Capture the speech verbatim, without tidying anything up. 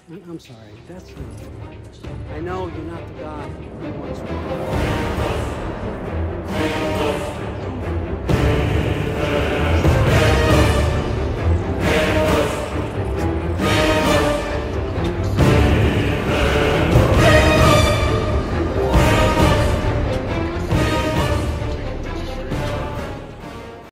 I- I'm sorry. That's not. I know you're not the God we once were.